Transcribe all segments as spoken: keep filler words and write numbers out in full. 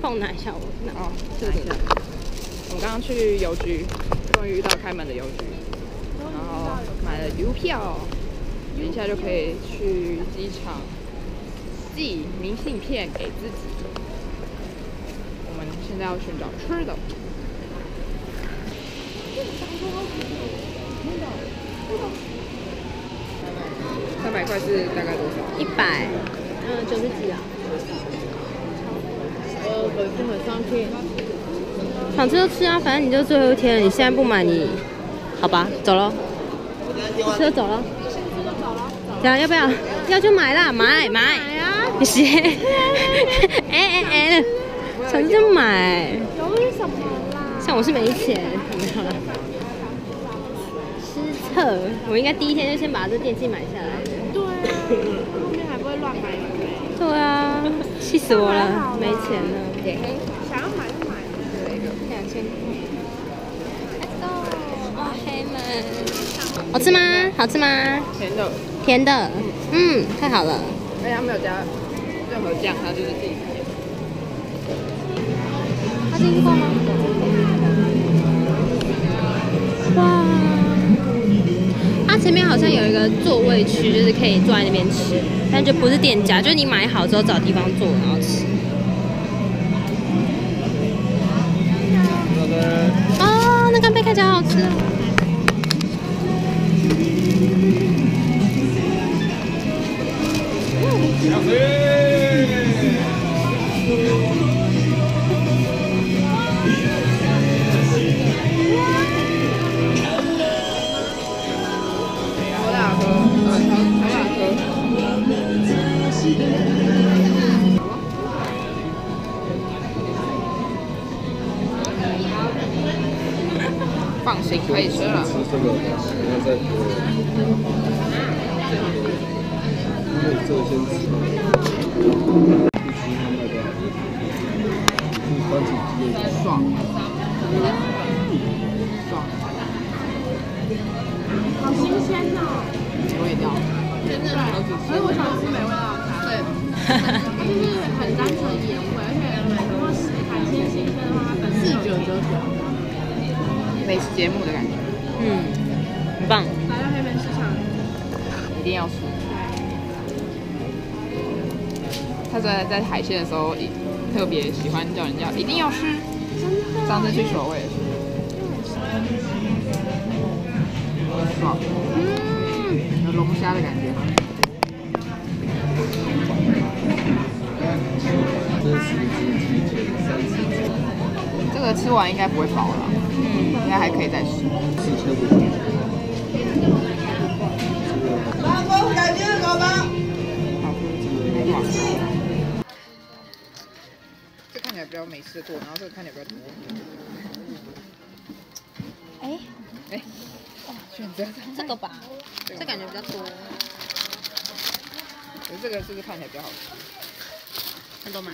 帮我拿一下我。 哦，这个。我们刚刚去邮局，终于遇到开门的邮局，然后买了邮票，等一下就可以去机场寄明信片给自己。我们现在要寻找吃的。三百块是大概多少？ 一百，嗯，九十几啊。 呃，本身很伤心。 想吃就吃啊，反正你就最后一天了，你现在不买你，好吧，走了。吃就走了。怎样？要不要？要就买啦，买买。买啊！谢谢。哎哎哎，想就买。犹豫什么啦？像我是没钱，没有了。失策，我应该第一天就先把这电器买下来。 对啊，后面还不会乱买买。 对啊，气死我了，没钱了。 想要买就买。 两千块。Let's go！ 哇，黑门。好吃吗？好吃吗？ 甜的。 甜的。嗯，太好了。 而且它没有加任何酱，它就是自己甜。 它经过吗？哇！它前面好像有一个座位区，就是可以坐在那边吃，但就不是店家，就是你买好之后找地方坐，然后吃。哦，那干贝看起来好好吃哦。 好大颗，呃，好大颗。放心，可以吃了。 吃这个，不要再多了。因为这个先吃。必须他卖多少？是番茄鸡肉。 爽。爽。 好新鲜哦！ 我也要。 真的，所以我喜欢吃美味的茶。对，它就是很单纯盐味，而且如果是海鲜新鲜的话，它本身四九九九。 美食节目的感觉。 嗯，很棒。 来到黑门市场， 一定要吃。他在在海鲜的时候，特别喜欢叫人家一定要吃。上次去首尾也是。爽。嗯，有龙虾的感觉。 这是十只鸡腿，三十只。 这个吃完应该不会饱了，嗯，应该还可以再吃。 四千五。 老公，感觉好吗？ 这看起来比较没吃过，然后这个看起来比较多。 哎哎，选择这个吧，这感觉比较多。 可是这个是不是看起来比较好吃？ 很多买。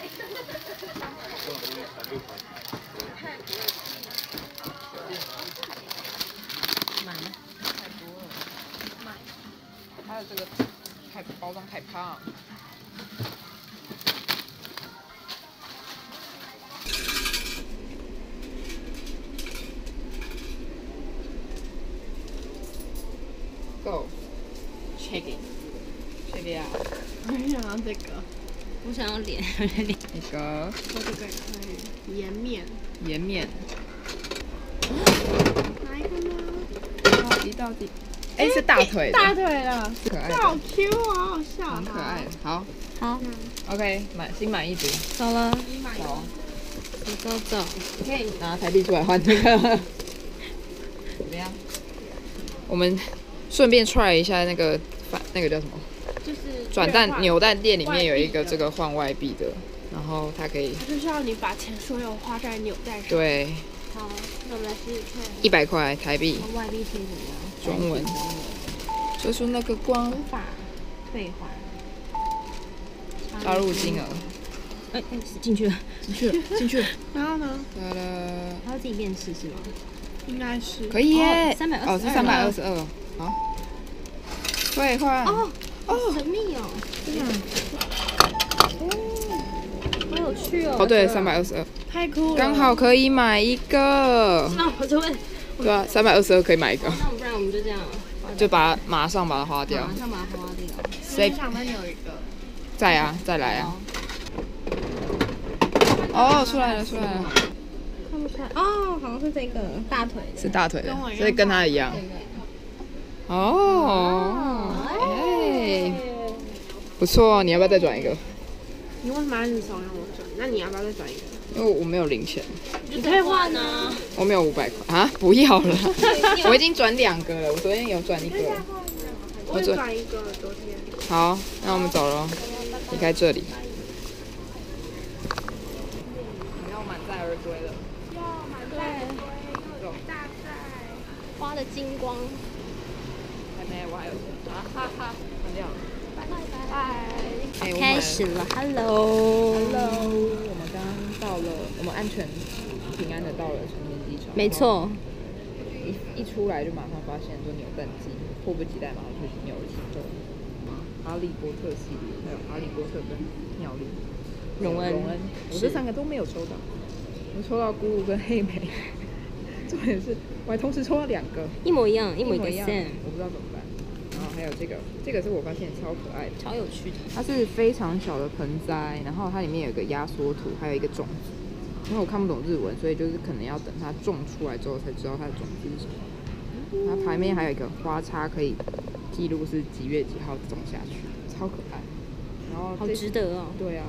买吗？ 太多了。买。还有这个太包装太胖。Go. Check it. Check it out. 我想要这个。 我想要脸，脸。 那个。 我这个也可以。颜面。 颜面。 哪一个呢？ 到底到底？哎，是大腿。 大腿的。 可爱的。 好 Q 哦，好好笑。 很可爱。好。 好。 OK， 买心满意足。 走了。 走。 走走走。 可以拿台币出来换这个。怎么样？我们顺便 try 一下那个那个叫什么？ 就是转蛋扭蛋店里面有一个这个换外币的，然后它可以。 它就需要你把钱所有花在扭蛋上。 对。 好，那我们来试试看。 一百块台币。 外币贴怎么样？ 中文。就是那个光。 法退还。 加入金额。 哎哎，进去了， 进去了，进去了。 然后呢？ 哒哒。 它会自己变式是吗？ 应该是。 可以耶。 三百二十二。 哦，是三百二十二。好。兑换。 哦哦，神秘哦。 真的。 哦，好有趣去哦。 哦，对，三百二十二， 太酷了， 刚好可以买一个。 那我就问， 对啊，三百二十二可以买一个， 那不然我们就这样， 就把它马上把它花掉。 马上把它花掉。 谁上面有一个， 再啊，再来啊！哦，出来了，出来了， 看不出来哦，好像是这个大腿的。 是大腿的，所以跟它一样。哦，哎，不错，你要不要再转一个？ 你为什么要一直怂让我转？那你要不要再转一个？ 因为我没有零钱， 你可以换啊。 我没有五百块啊！不要了，我已经转两个了，我昨天有转一个。 我只转一个，昨天。 好，那我们走了，离开这里。我们要满载而归了。 要满载而归，有大载。 花的金光。 还没，我还有啊哈哈，关掉了。 拜拜拜。 开始了 ，Hello。 Hello，我们刚刚到了，我们安全平安的到了成田机场。 没错。 一一出来就马上发现说扭蛋机，迫不及待马上去扭了起动。哈利波特系列，还有哈利波特跟妙丽、 荣恩， 荣恩，我这三个都没有抽到，我抽到咕噜跟黑莓。重点是我还同时抽到两个， 一模一样，一模一个一样， Sam， 我不知道怎么办。然后还有这个，这个是我发现超可爱的， 超有趣的。 它是非常小的盆栽，然后它里面有一个压缩图，还有一个种子。因为我看不懂日文，所以就是可能要等它种出来之后才知道它的种子是什么。它旁边还有一个花叉，可以记录是几月几号种下去，超可爱。然后好值得哦。 对啊。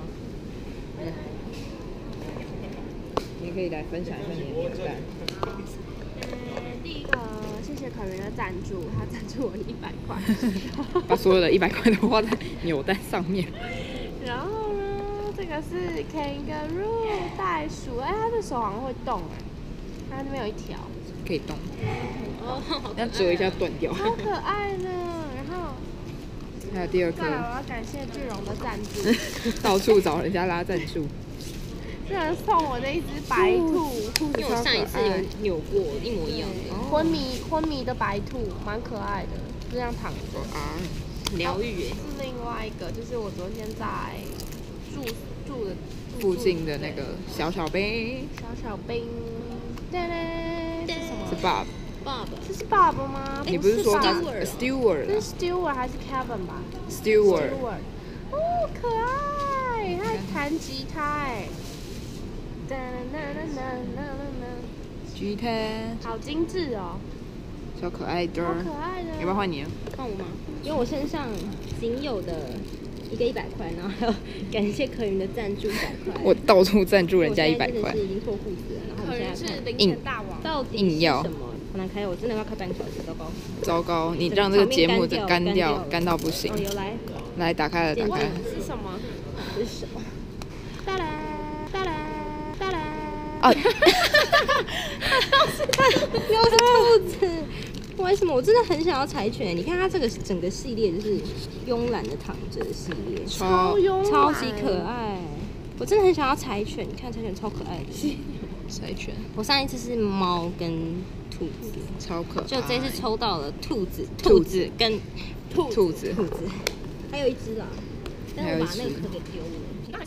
你也可以来分享一下你的扭蛋。 嗯，第一个谢谢可云的赞助，他赞助我一百块。 把所有的一百块都花在扭蛋上面。 然后呢，这个是 kangaroo 袋鼠，哎，它的手好像会动哎，它那边有一条。 可以动。 哦，好要折一下断掉。 好可爱呢。然后还有第二颗。 再来，我要感谢巨荣的赞助。 到处找人家拉赞助。 居然送我那一只白兔， 因为我上一次有扭过一模一样的， 昏迷昏迷的白兔，蛮可爱的，就这样躺着。 啊， 疗愈耶。 是另外一个，就是我昨天在住住的附近的那个小小兵。 小小兵，对嘞，这是什么？ 是 Bob。 爸爸， 这是爸爸吗？ 你不是说他 Stewart 哦 Stewart 这是 Stewart 还是 Kevin 吧 Stewart。 哦，可爱，他还弹吉他哎。哒啦啦啦啦啦啦， 吉他。 好精致哦， 小可爱的。 好可爱的。 要不要换你？ 换我吗？因为我身上仅有的一个一百块，然后还有感谢可云的赞助一百块。 我到处赞助人家一百块。 我现在真的是已经脱裤子了，然后我可们现在看能是凌晨大王。 到底是什么？好难开，我真的要开半个小时，糟糕。 糟糕，你让这个节目的干掉，干到不行。 哦，有来。 来，打开了，打开了。 是什么？ 这是什么？ 哒啦哒啦哒啦。 啊！ 又是兔子，为什么？我真的很想要柴犬。你看它这个整个系列就是慵懒的躺着的系列， 超超级可爱。我真的很想要柴犬，你看柴犬超可爱的。 柴犬。 我上一次是猫跟兔子， 超可爱。 就这次抽到了兔子，兔子跟兔兔子， 兔子，还有一只啦，但是我把那个壳给丢了。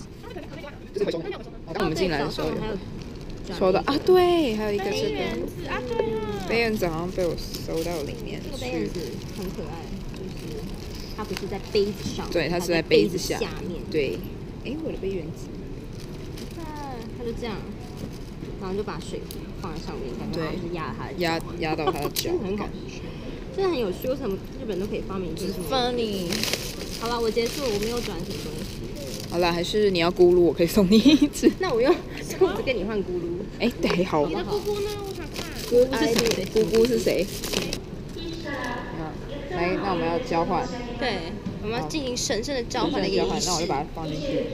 我们进来的时候有。 还有抽到啊，对，还有一个是杯原子啊，对了， 杯原子好像被我收到里面这个杯去。 原子很可爱，就是它不是在杯子上， 对，它是在杯子下下面。 对，哎，我的杯原子。 看，它就这样，然后就把水壶放在上面，感觉好像是压它的压压到它的脚， 很好，真的很有趣。为什么日本都可以发明出什么 funny？ 好了，我结束了，我没有转什么东西。 好了，还是你要咕噜，我可以送你一只。 那我用兔子跟你换咕噜。 哎，对，好。 你的姑姑呢？我想看。 姑姑是谁？姑姑是谁？啊，来，那我们要交换。 对，我们要进行神圣的交换的仪交换， 式。 那我就把它放进去。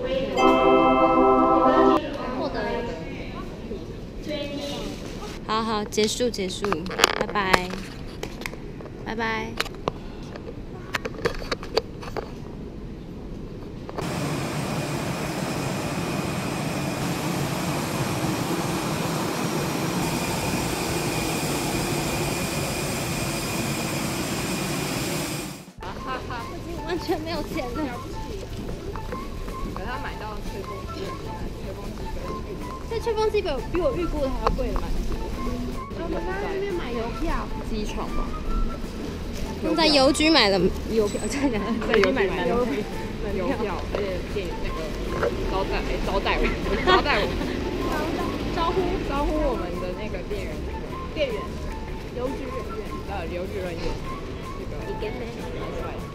获得。好好，结束结束，拜拜，拜拜。完全没有钱的。 可是他买到最后一件。 这吹风机比我比我预估的还要贵了蛮多。 我们在那边买邮票， 机场吧。 我在邮局买了邮票，在哪？ 在邮局买的邮邮票，而且店那个招待哎招待我们，招待我们， 招呼招呼我们的那个店员， 店员，邮局人员。 呃，邮局人员，这个蛮帅的。